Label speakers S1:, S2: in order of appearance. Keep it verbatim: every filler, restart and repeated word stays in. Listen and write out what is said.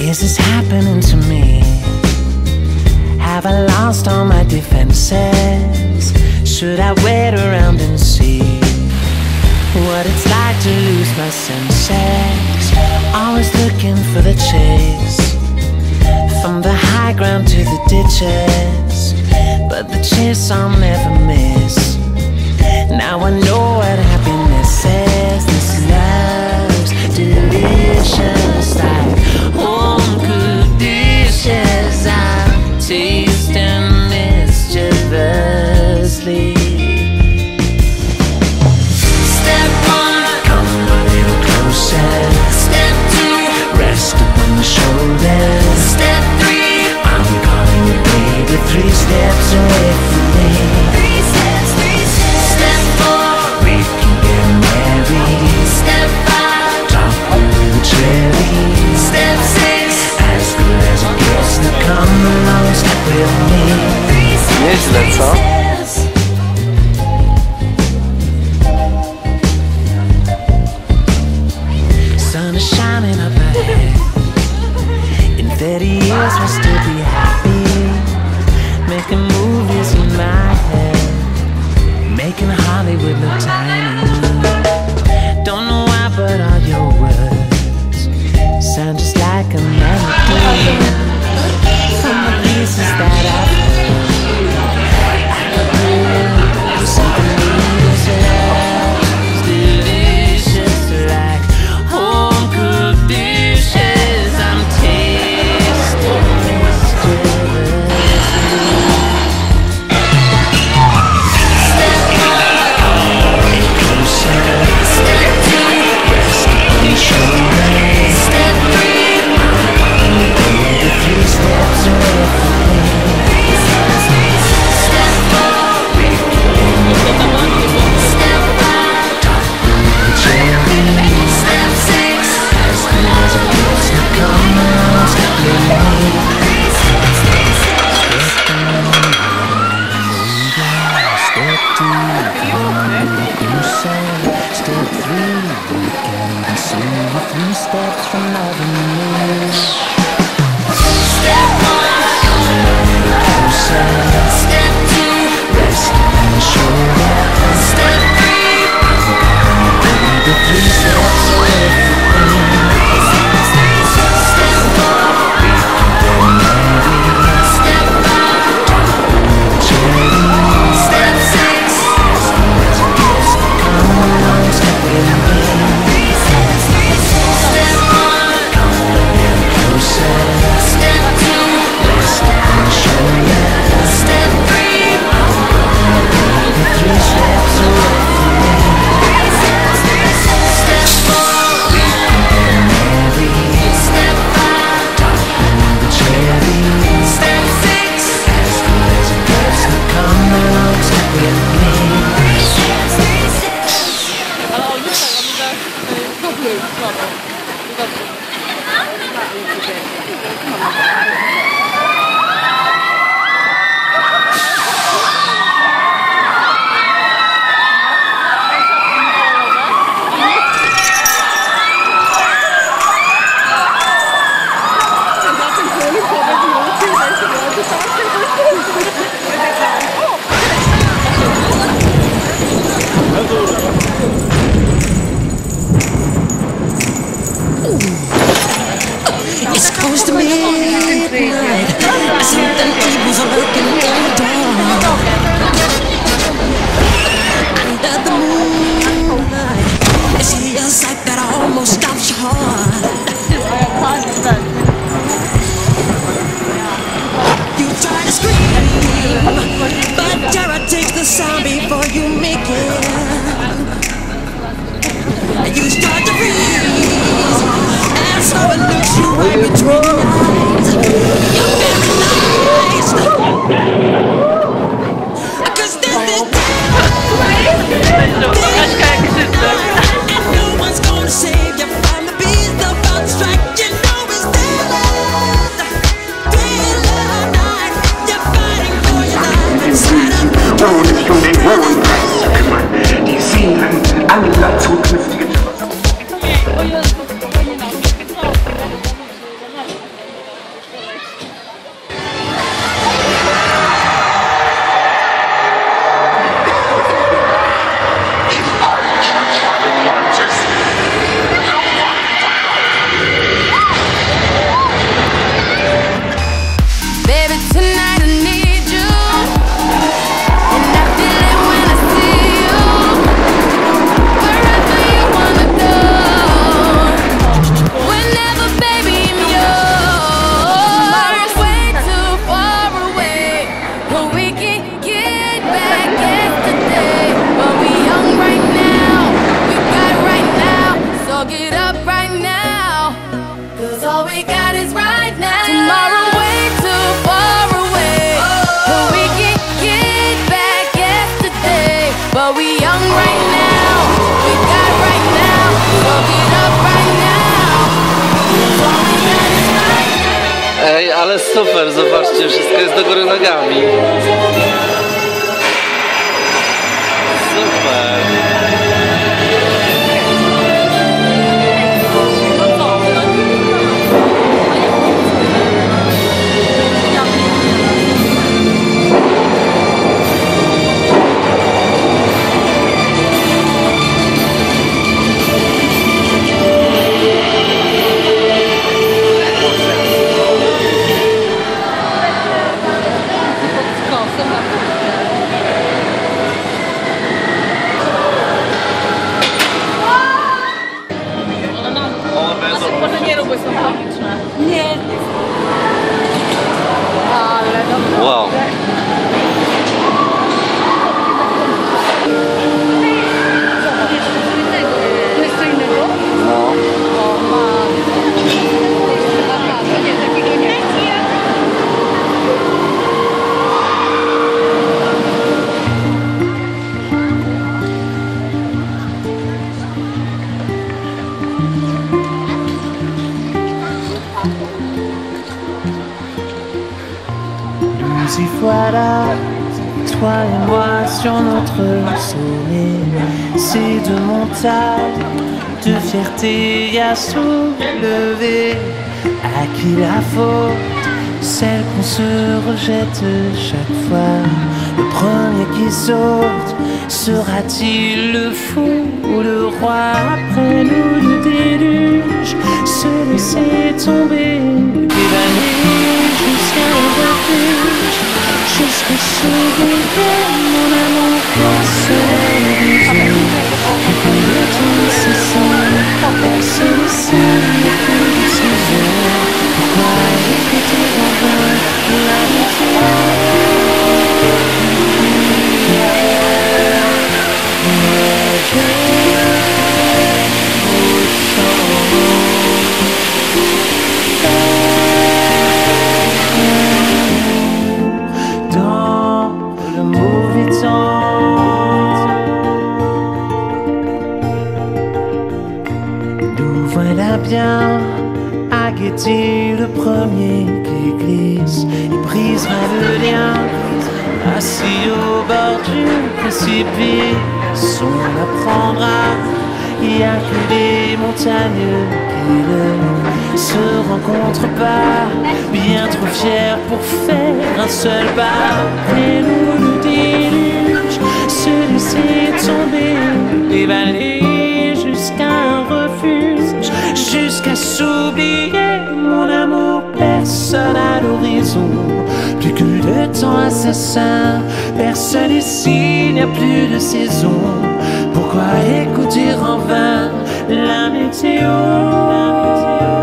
S1: Is this happening to me? Have I lost all my defenses? Should I wait around and see what it's like to lose my senses? Always looking for the chase, from the high ground to the ditches, but the chase I'll never miss. Now I know what happiness is. This love's delicious, like home cooked dishes I'm tasting mischievously. Step one, come a little closer. Step two, rest upon my shoulders. Step three, I'm calling you baby. Three steps away from me. Three steps, three steps. Step four, we can get married. Step five, talk a little cherry. Step six, as good as it gets. Now come along, step with me. Three steps, three steps. Sun is shining up ahead. In thirty years we'll still be happy, making movies in my head, making Hollywood look tiny. Don't know why, but all your words sound just like a melody from the pieces that I've heard. I could do something delicious, like home cooked dishes I'm tasting mischievously. Step one, come a little right now. We got right now. Fuck it up right now. All we got is right now.
S2: Ej, ale super, zobaczcie, wszystko jest do góry nogami. Super.
S3: Może nie rób, bo są komiczne. Nie. Ale dobra.
S2: Wow.
S3: To jest co innego?
S2: No.
S3: O, ma. Aha, to nie, takiego nie.
S1: Nous y voilà, toi et moi sur notre sommet. Ces deux montagnes de fierté à soulever. À qui la faute? Celle qu'on se rejette chaque fois. Le premier qui saute, sera-t-il le fou ou le roi? Après nous le déluge, se laisser tomber, évaner jusqu'à un refuge, jusqu'à s'oublier mon amour personnel. Le temps s'essent, personne ne sait plus de saison. Pourquoi écouter en vain l'amitié? Dans le mauvais temps, nous voilà bien à guetter le premier qui glisse. Il brisera le lien, assis au bord du précipice. On apprendra, il n'y a que des montagnes qui ne se rencontrent pas, bien trop fiers pour faire un seul pas. Et nous le déluge, se laisser tomber, évaler jusqu'à un refuge, jusqu'à s'oublier mon amour. Personne à l'horizon, plus que le temps assassin. Personne ici, il n'y a plus de saison. Pourquoi écouter en vain la météo?